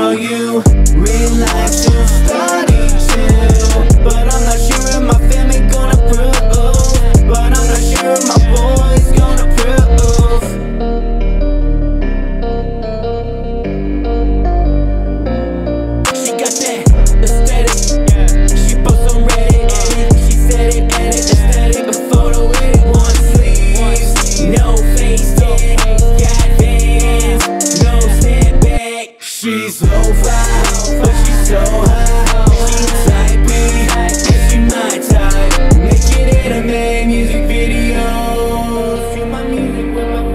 girl, you relax and study too. But I'm not sure if my family gonna approve. But I'm not sure if my boys gonna approve. She got that aesthetic. She posts on Reddit. She said it, edit aesthetic. A photo with one sleeve, no face tag, got bands, no stand back. She's low vibe, but she's so high. She's type B, and she my type. Making anime music videos. Feel my music with my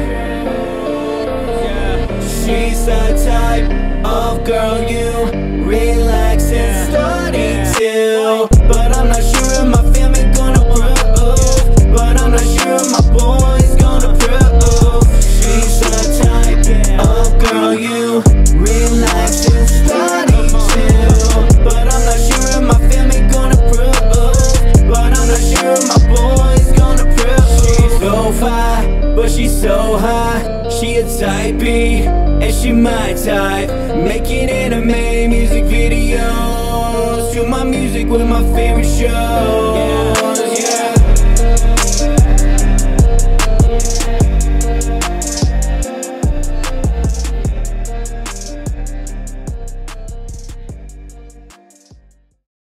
favorite. She's the type of girl you relax and study till. But I'm not sure if my family gonna approve. But I'm not sure if my boys gonna approve. She's the type of girl you relax and study till. But I'm not sure if my family gonna approve. But I'm not sure if my boys gonna approve. She's lo-fi, but she's so high. She a type B, and she my type. Making anime music videos. Feel my music with my favorite show.